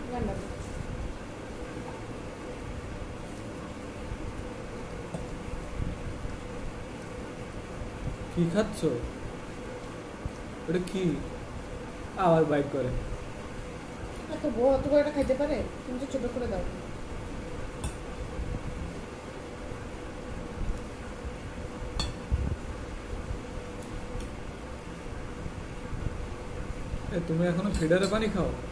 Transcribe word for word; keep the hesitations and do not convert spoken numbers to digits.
রান্না কি খাচ্ছ? ওটা কি আবার বাইক করে? এত বড় অত বড় এটা খাইতে পারে? তুমি তো ছোট করে দাও। তুমি এখনো ফিডারে পানি খাও?